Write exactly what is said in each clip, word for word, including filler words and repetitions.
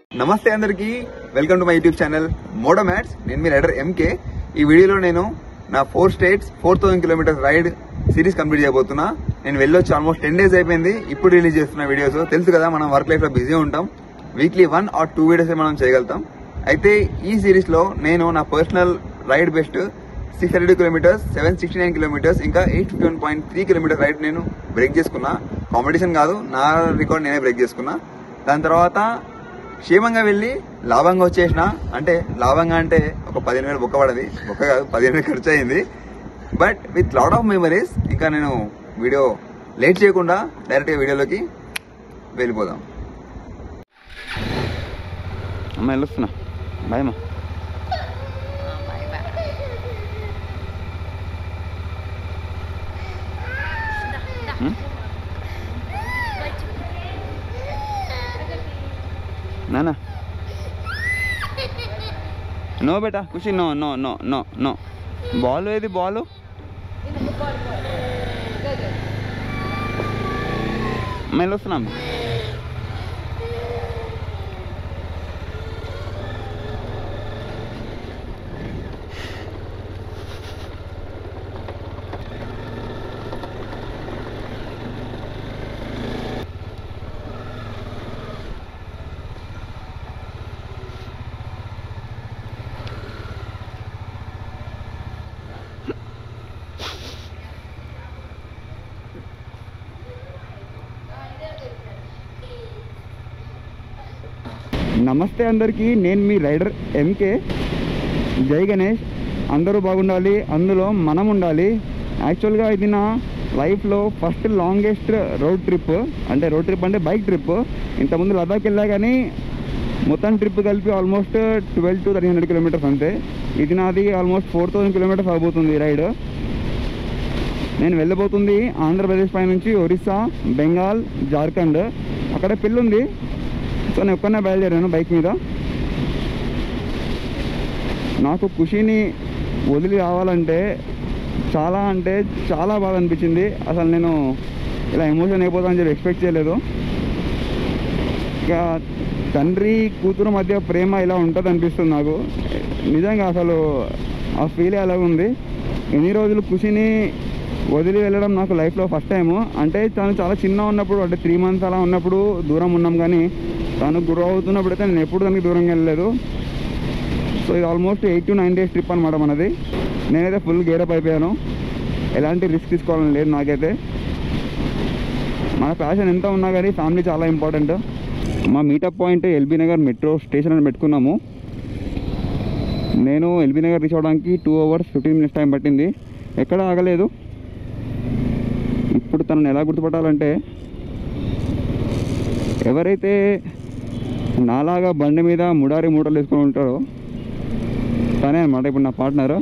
నమస్తే అందరికి welcome to my YouTube channel మోడో మ్యాట్స్. నేను మీ రైడర్ ఎంకే. ఈ వీడియోలో నేను నా four states four thousand kilometres ride series complete చేయబోతున్నా. నేను వెళ్ళొచ్చి ఆల్మోస్ట్ టెన్ డేస్ అయిపోయింది. ఇప్పుడు రిలీజ్ చేస్తున్న వీడియోస్. తెలుసు కదా, మనం వర్క్ లైఫ్ లో బిజీ ఉంటాం. Weekly one or two videos మనం చేయగలుగుతాం. అయితే ఈ సిరీస్ లో నేను నా personal ride best six hundred kilometres seven sixty nine kilometres ఇంకా eight fifty one point three kilometres ride నేను బ్రేక్ చేసుకున్నా. కాంపిటీషన్ కాదు, నా రికార్డ్ నేనే బ్రేక్ చేసుకున్నా. దాని తర్వాత క్షేమంగా వెళ్ళి లాభంగా వచ్చేసిన. అంటే లాభంగా అంటే ఒక పదిహేను వేలు బొక్క పడది, బొక్క కాదు పదిహేను వేలు ఖర్చు అయింది. But with lot of memories. ఇంకా నేను వీడియో లేట్ చేయకుండా డైరెక్ట్గా వీడియోలోకి వెళ్ళిపోదాం. అమ్మ వెళ్ళొస్తున్నా, బాయ్ అమ్మా. నానా నో బేటా Khushi, no no no no no. Ball ఏది బాలు? మేము వస్తున్నాం. నమస్తే అందరికీ, నేను మీ రైడర్ ఎంకే. జై గణేష్. అందరూ బాగుండాలి, అందులో మనం ఉండాలి. యాక్చువల్గా ఇది నా లైఫ్లో ఫస్ట్ లాంగెస్ట్ రోడ్ ట్రిప్. అంటే రోడ్ ట్రిప్ అంటే బైక్ ట్రిప్. ఇంతకుముందు లదాఖ్ వెళ్ళా కానీ మొత్తం ట్రిప్ కలిపి almost twelve to thirteen hundred kilometres అంతే. ఇది నాది ఆల్మోస్ట్ ఫోర్ థౌసండ్ కిలోమీటర్స్ అవబోతుంది రైడ్. నేను వెళ్ళబోతుంది ఆంధ్రప్రదేశ్ పై నుంచి ఒరిస్సా, బెంగాల్, జార్ఖండ్. అక్కడ పెళ్ళి ఉంది. సో నేను ఒక్కనే బయలుదేరాను బైక్ మీద. నాకు ఖుషిని వదిలి రావాలంటే చాలా అంటే చాలా బాగా అనిపించింది. అసలు నేను ఇలా ఎమోషన్ అయిపోతానని చెప్పి ఎక్స్పెక్ట్ చేయలేదు. ఇక తండ్రి కూతురు మధ్య ప్రేమ ఇలా ఉంటుంది అనిపిస్తుంది నాకు. నిజంగా అసలు ఆ ఫీల్ అలాగ ఉంది. ఎన్ని రోజులు ఖుషిని వదిలి వెళ్ళడం నాకు లైఫ్లో ఫస్ట్ టైము. అంటే తను చాలా చిన్న ఉన్నప్పుడు, అంటే త్రీ మంత్స్ అలా ఉన్నప్పుడు దూరం ఉన్నాం, కానీ తను గురవ అవుతున్నప్పుడు అయితే నేను ఎప్పుడు దానికి దూరంగా వెళ్ళలేదు. సో ఇది almost eight to nine days trip అనమాట మనది. నేనైతే ఫుల్ గేరప్ అయిపోయాను. ఎలాంటి రిస్క్ తీసుకోవాలని లేదు నాకైతే. మన ప్యాషన్ ఎంత ఉన్నా కానీ ఫ్యామిలీ చాలా ఇంపార్టెంట్. మా meetup point LB Nagar metro station అని పెట్టుకున్నాము. నేను ఎల్బీ నగర్ రీచ్ అవ్వడానికి two hours fifteen minutes time పట్టింది. ఎక్కడ ఆగలేదు. ఇప్పుడు తనను ఎలా గుర్తుపట్టాలంటే, ఎవరైతే నాలాగా బండి మీద ముడారి మూటలు వేసుకొని ఉంటారో తనే అనమాట ఇప్పుడు నా పార్ట్నర్.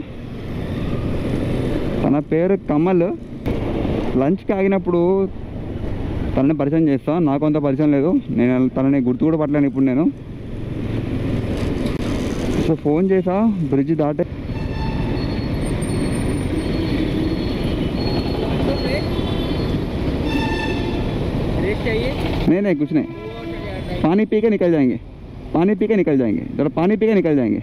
తన పేరు కమల్. లంచ్కి ఆగినప్పుడు తనని పరిచయం చేస్తాను. నాకు అంత పరిచయం లేదు, నేను తనని గుర్తు కూడా పట్టలేను ఇప్పుడు నేను. సో ఫోన్ చేసా, బ్రిడ్జ్ దాటే नहीं नहीं कुछ नहीं, पानी पी के निकल जाएंगे, पानी पी के निकल जाएंगे, जरा पानी पी के निकल जाएंगे.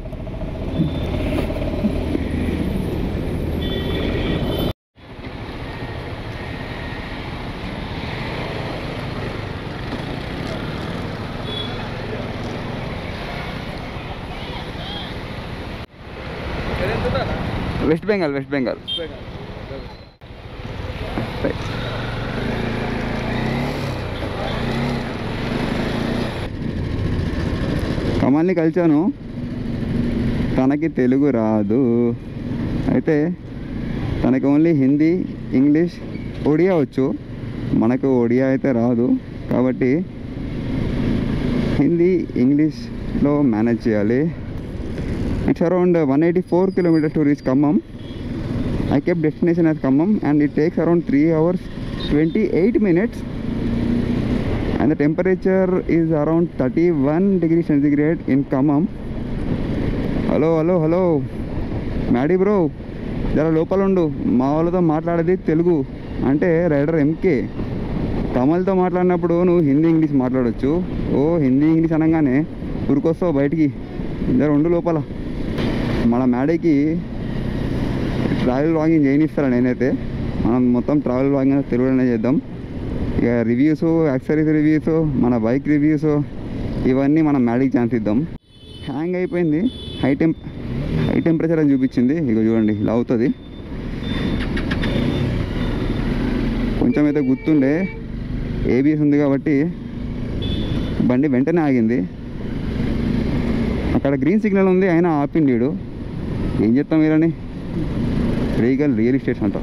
वेस्ट बंगाल, वेस्ट बंगाल. కమల్ని కలిసాను. తనకి తెలుగు రాదు. అయితే తనకి ఓన్లీ హిందీ, ఇంగ్లీష్, ఒడియా వచ్చు. మనకు ఒడియా అయితే రాదు. కాబట్టి హిందీ, ఇంగ్లీష్లో మేనేజ్ చేయాలి. It's around one eighty four kilometres to reach Khammam. I kept destination as Khammam and it takes around three hours twenty eight minutes. And the temperature is around thirty-one degrees centigrade in Khammam. Hello hello hello Maddy bro, జర లోపల ఉండు. మా వాళ్ళతో మాట్లాడేది తెలుగు. అంటే rider MK. కమల్తో మాట్లాడినప్పుడు నువ్వు Hindi English మాట్లాడవచ్చు. ఓ హిందీ ఇంగ్లీష్ అనగానే ఉరికొస్తావు బయటికి, ఇద్దరు రెండు లోపల. మన మేడకి ట్రావెల్ వ్లాగింగ్ చేయనిస్తారా? నేనైతే మనం మొత్తం ట్రావెల్ వ్లాగింగ్ తెలుగులోనే చేద్దాం. ఇక రివ్యూస్, యాక్సరీస్ రివ్యూస్, మన బైక్ రివ్యూస్ ఇవన్నీ మనం మేడకి ఛాన్స్ ఇద్దాం. హ్యాంగ్ అయిపోయింది, హై టెంప్ హై టెంపరేచర్ అని చూపించింది. ఇక చూడండి ఇలా అవుతుంది. కొంచెం అయితే గుర్తుండే ఏబిఎస్ ఉంది కాబట్టి బండి వెంటనే ఆగింది. అక్కడ గ్రీన్ సిగ్నల్ ఉంది, అయినా ఆపిండి వీడు. ఏం చెప్తాం వీరని, రీగల్ రియల్ ఎస్టేట్స్ అంటాం.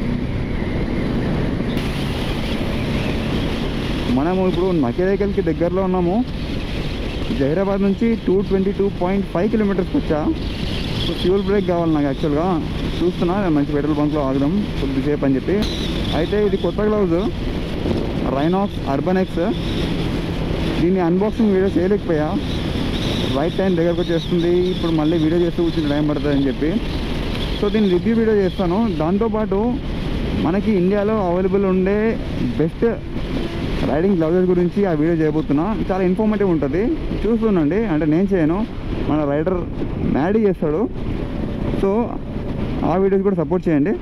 మనము ఇప్పుడు నకేరేకల్కి దగ్గరలో ఉన్నాము. జహీరాబాద్ నుంచి two twenty two point five కిలోమీటర్స్కి వచ్చా. ఫ్యూల్ బ్రేక్ కావాలి నాకు. యాక్చువల్గా చూస్తున్నా మంచి పెట్రోల్ బంక్లో ఆగదాం కొద్దిసేపు అని చెప్పి. అయితే ఇది కొత్త గ్లౌజ్ రైనాక్స్ అర్బన్ ఎక్స్. దీన్ని అన్బాక్సింగ్ వీడియో చేయలేకపోయా, రైట్ టైం దగ్గరకు వచ్చేస్తుంది. ఇప్పుడు మళ్ళీ వీడియో చేస్తూ కూర్చుని టైం పడుతుంది అని చెప్పి, సో దీన్ని రివ్యూ వీడియో చేస్తాను. దాంతోపాటు మనకి ఇండియాలో అవైలబుల్ ఉండే బెస్ట్ రైడింగ్ గ్లౌజెస్ గురించి ఆ వీడియో చేయబోతున్నా. చాలా ఇన్ఫర్మేటివ్ ఉంటుంది, చూస్తుండండి. అంటే నేను చేయను, మన రైడర్ మ్యాడీ చేస్తాడు. సో ఆ వీడియోస్ కూడా సపోర్ట్ చేయండి.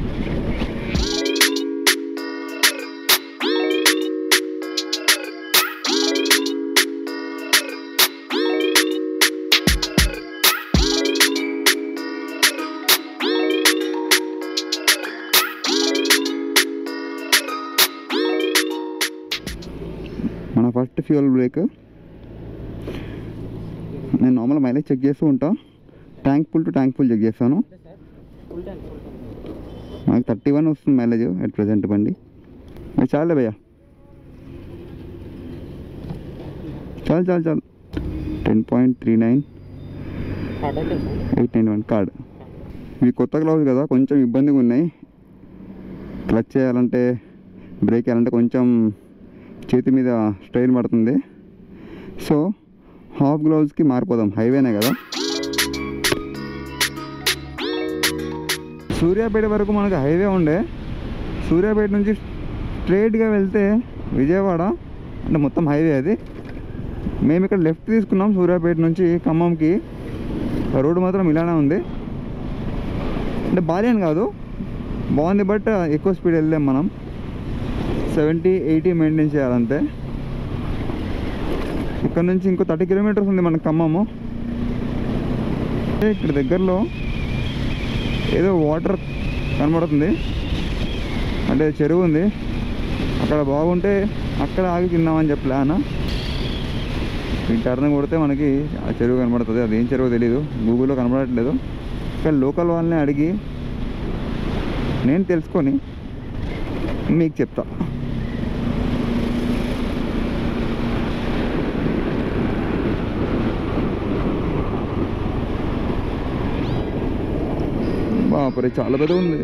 మన ఫస్ట్ ఫ్యూయల్ బ్రేక్. నేను నార్మల్ మైలేజ్ చెక్ చేస్తూ ఉంటా, tank full to tank full check చేస్తాను. నాకు థర్టీ వన్ వస్తుంది మైలేజ్ అట్ ప్రజెంట్ బండి. అది చాలే భయ్యా, చాలు చాలు చాలు. Ten point three nine eight nine one card. ఇవి కొత్త గ్లౌజ్ కదా, కొంచెం ఇబ్బందిగా ఉన్నాయి. క్లచ్ చేయాలంటే, బ్రేక్ చేయాలంటే కొంచెం చేతి మీద స్ట్రెయిన్ పడుతుంది. సో హాఫ్ గ్లౌజ్కి మారిపోదాం, హైవేనే కదా. సూర్యాపేట వరకు మనకు హైవే ఉండే. సూర్యాపేట నుంచి స్ట్రైట్గా వెళ్తే విజయవాడ, అంటే మొత్తం హైవే అది. మేము ఇక్కడ లెఫ్ట్ తీసుకున్నాం సూర్యాపేట నుంచి ఖమ్మంకి. రోడ్డు మాత్రం ఇలానే ఉంది. అంటే బాగా కాదు, బాగుంది, బట్ ఎక్కువ స్పీడ్ వెళ్ళాం మనం. సెవెంటీ ఎయిటీ మెయింటైన్ చేయాలంతే. ఇక్కడ నుంచి ఇంకో థర్టీ కిలోమీటర్స్ ఉంది మనకు ఖమ్మము. ఇక్కడ దగ్గరలో ఏదో వాటర్ కనబడుతుంది, అంటే చెరువు ఉంది. అక్కడ బాగుంటే అక్కడ ఆగి తిందామని చెప్పి ప్లాన్. ఈ టర్న్ కొడితే మనకి ఆ చెరువు కనబడుతుంది. అదేం చెరువు తెలీదు, గూగుల్లో కనబడట్లేదు. ఇక్కడ లోకల్ వాళ్ళని అడిగి నేను తెలుసుకొని మీకు చెప్తా. బాపరే, చాలా పెద్ద ఉంది.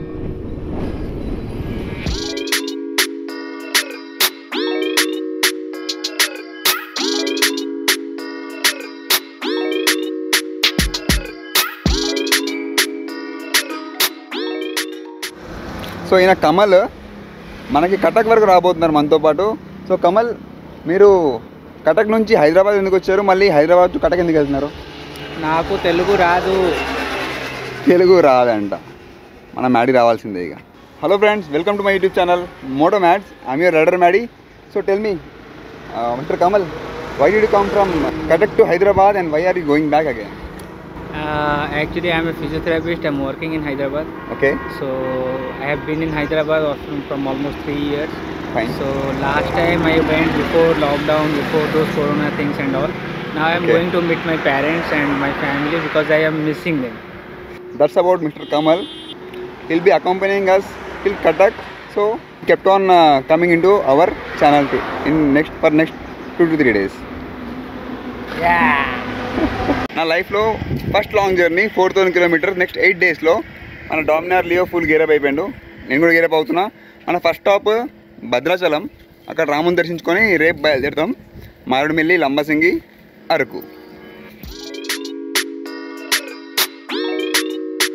సో ఈయన కమల్ మనకి కటక్ వరకు రాబోతున్నారు మనతో పాటు. సో కమల్, మీరు కటక్ నుంచి హైదరాబాద్ ఎందుకు వచ్చారు? మళ్ళీ హైదరాబాద్ టు కటక్ ఎందుకు వెళ్తున్నారు? నాకు తెలుగు రాదు. తెలుగు రాదంట, మన మ్యాడీ రావాల్సిందే ఇక. Hello friends, welcome to my YouTube channel Moto Mads. I'm your rider Maddy. So tell me, mister Kamal, why did you come from Cuttack to Hyderabad and why are you going back again? Uh, actually, I am a physiotherapist. I am working in Hyderabad. Okay. So I have been in Hyderabad from, from almost three years. Fine. So last time I went before lockdown, before those corona things and all. Now I am Okay. going to meet my parents and my family because I am missing them. That's about Mister Kamal. He'll be accompanying us till Cuttack. So kept on uh, coming into our channel too in next for next two to three days. Yeah. నా లైఫ్లో first long journey four thousand kilometres. Next eight డేస్లో మన Dominar Leo full gear up అయిపోయాడు. నేను కూడా gear up అవుతున్నా. మన first stop Bhadrachalam. అక్కడ రాముని దర్శించుకొని రేపు బయలుదేరుతాం మారేడుమిల్లి, లంబసింగి, అరకు.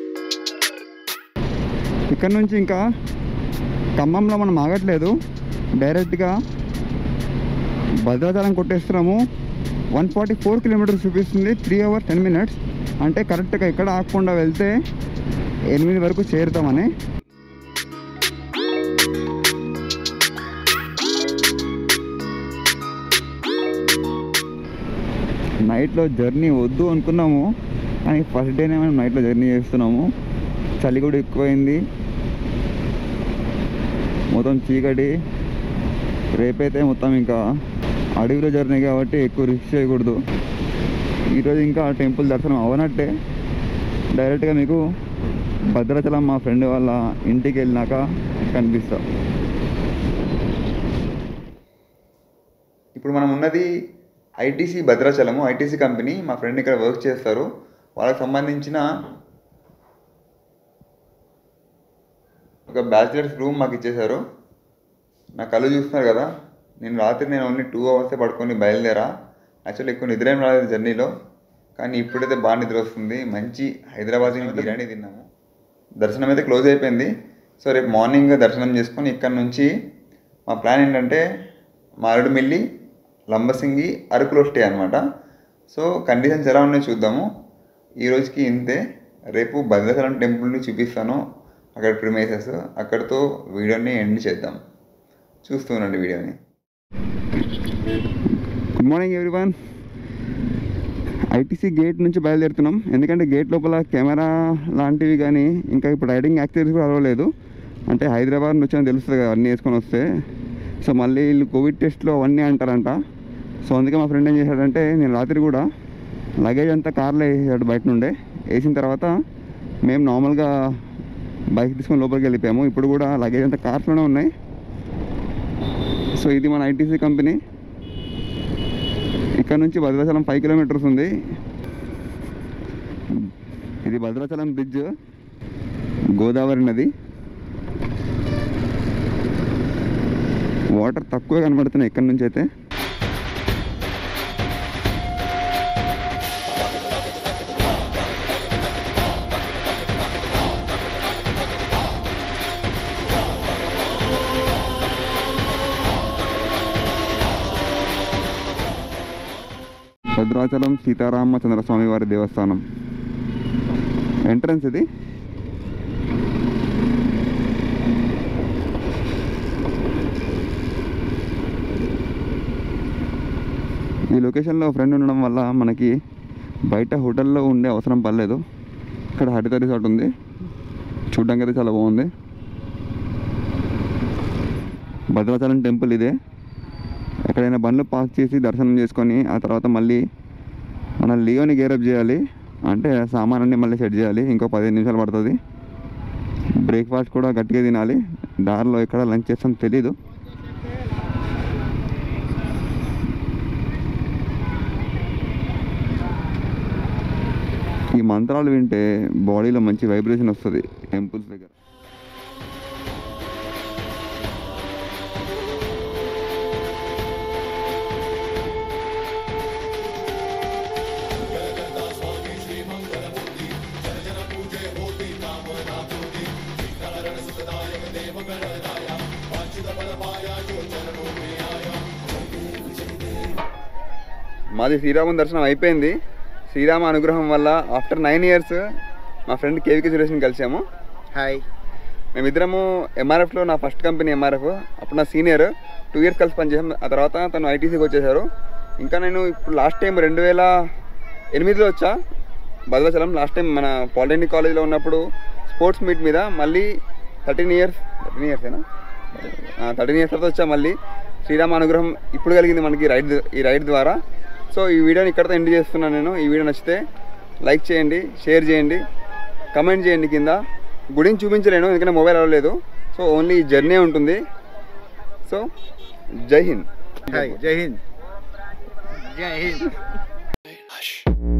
ఇక్కడ నుంచి ఇంకా ఖమ్మంలో మనం ఆగట్లేదు. డైరెక్ట్గా భద్రాచలం కొట్టేస్తున్నాము. వన్ ఫార్టీ ఫోర్ కిలోమీటర్స్ చూపిస్తుంది, త్రీ అవర్స్ టెన్ మినిట్స్. అంటే కరెక్ట్గా ఎక్కడ ఆగకుండా వెళ్తే ఎనిమిది వరకు చేరుతామని. నైట్లో జర్నీ వద్దు అనుకున్నాము, కానీ ఫస్ట్ డేనే మనం నైట్లో జర్నీ చేస్తున్నాము. చలి కూడా ఎక్కువైంది, మొత్తం చీకటి. రేపైతే మొత్తం ఇంకా అడవిలో జర్నీ కాబట్టి ఎక్కువ రిస్క్ చేయకూడదు. ఈరోజు ఇంకా టెంపుల్ దర్శనం అవనట్టే. డైరెక్ట్గా మీకు భద్రాచలం మా ఫ్రెండ్ వాళ్ళ ఇంటికి వెళ్ళినాక కనిపిస్తా. ఇప్పుడు మనం ఉన్నది ఐటీసీ భద్రాచలము, ఐటీసీ కంపెనీ. మా ఫ్రెండ్ ఇక్కడ వర్క్ చేస్తారు. వాళ్ళకి సంబంధించిన ఒక బ్యాచిలర్స్ రూమ్ మాకు ఇచ్చేశారు. నా కళ్ళు చూస్తున్నారు కదా, నేను రాత్రి నేను ఓన్లీ టూ అవర్సే పడుకొని బయలుదేరా. యాక్చువల్లీ ఎక్కువ నిద్ర ఏం రాలేదు జర్నీలో, కానీ ఇప్పుడైతే బాగా నిద్ర వస్తుంది. మంచి హైదరాబాద్ బిర్యానీ తిన్నాము. దర్శనం అయితే క్లోజ్ అయిపోయింది. సో రేపు మార్నింగ్ దర్శనం చేసుకొని ఇక్కడ నుంచి మా ప్లాన్ ఏంటంటే మారేడుమిల్లి, లంబసింగి, అరకులో స్టే అనమాట. సో కండిషన్స్ ఎలా ఉన్నాయో చూద్దాము. ఈ రోజుకి ఇంతే. రేపు భద్రాచలం టెంపుల్ని చూపిస్తాను, అక్కడ ప్రిమైసెస్. అక్కడితో వీడియోని ఎండ్ చేద్దాం. చూస్తూనండి వీడియోని. Good morning everyone. ITC gate నుంచి బయలుదేరుతున్నాం. ఎందుకంటే గేట్ లోపల కెమెరా లాంటివి కానీ ఇంకా ఇప్పుడు రైడింగ్ యాక్టివిటీస్ కూడా అలవలేదు. అంటే హైదరాబాద్ నుంచి అని తెలుస్తుంది కదా అన్నీ వేసుకొని వస్తే. సో మళ్ళీ వీళ్ళు కోవిడ్ టెస్ట్లో అవన్నీ అంటారంట. సో అందుకే మా ఫ్రెండ్ ఏం చేశాడంటే, నేను రాత్రి కూడా లగేజ్ అంతా కార్లో వేసాడు బయట నుండే. వేసిన తర్వాత మేము నార్మల్గా బైక్ తీసుకొని లోపలికి వెళ్ళిపోయాము. ఇప్పుడు కూడా లగేజ్ అంతా కార్స్లోనే ఉన్నాయి. సో ఇది మన ఐటీసీ కంపెనీ. ఇక్కడ నుంచి భద్రాచలం ఫైవ్ కిలోమీటర్స్ ఉంది. ఇది భద్రాచలం బ్రిడ్జ్, గోదావరి నది. వాటర్ తక్కువ కనబడుతున్నాయి ఇక్కడ నుంచి అయితే. భద్రాచలం సీతారామచంద్ర స్వామి వారి దేవస్థానం ఎంట్రన్స్ ఇది. ఈ లొకేషన్లో ఫ్రెండ్ ఉండడం వల్ల మనకి బయట హోటల్లో ఉండే అవసరం పడలేదు. ఇక్కడ హరిత రిసార్ట్ ఉంది, చూడడానికి అయితే చాలా బాగుంది. భద్రాచలం టెంపుల్ ఇదే. ఎక్కడైనా బండ్లు పార్క్ చేసి దర్శనం చేసుకొని ఆ తర్వాత మళ్ళీ మన లియోని గేరప్ చేయాలి. అంటే సామాన్ని మళ్ళీ సెట్ చేయాలి. ఇంకో పదిహేను నిమిషాలు పడుతుంది. బ్రేక్ఫాస్ట్ కూడా గట్టిగా తినాలి. దారిలో ఎక్కడ లంచ్ చేస్తాం తెలీదు. ఈ మంత్రాలు వింటే బాడీలో మంచి వైబ్రేషన్ వస్తుంది టెంపుల్స్ దగ్గర. మాది శ్రీరామం దర్శనం అయిపోయింది. శ్రీరామ అనుగ్రహం వల్ల ఆఫ్టర్ నైన్ ఇయర్స్ మా ఫ్రెండ్ కేవికే సురేష్ని కలిసాము. హాయ్. మేమిద్దరము ఎంఆర్ఎఫ్లో, నా ఫస్ట్ కంపెనీ ఎంఆర్ఎఫ్. అప్పుడు నా సీనియర్, టూ ఇయర్స్ కలిసి పనిచేసాం. ఆ తర్వాత తను ఐటీసీకి వచ్చేసారు. ఇంకా నేను ఇప్పుడు లాస్ట్ టైం రెండు వేల ఎనిమిదిలో వచ్చా భద్రాచలం. లాస్ట్ టైం మన పాలిటెక్నిక్ కాలేజ్లో ఉన్నప్పుడు స్పోర్ట్స్ మీట్ మీద. మళ్ళీ థర్టీన్ ఇయర్స్ థర్టీన్ ఇయర్సేనా థర్టీన్ ఇయర్స్ తర్వాత వచ్చా మళ్ళీ. శ్రీరామ అనుగ్రహం ఇప్పుడు కలిగింది మనకి రైడ్ ఈ రైడ్ ద్వారా. సో ఈ వీడియోని ఇక్కడితో ఎండ్ చేస్తున్నాను నేను. ఈ వీడియో నచ్చితే లైక్ చేయండి, షేర్ చేయండి, కమెంట్ చేయండి కింద. గుడిని చూపించలేను ఎందుకంటే మొబైల్ అవ్వలేదు. సో ఓన్లీ జర్నీ ఉంటుంది. సో జై హింద్. జై హింద్. జై హింద్.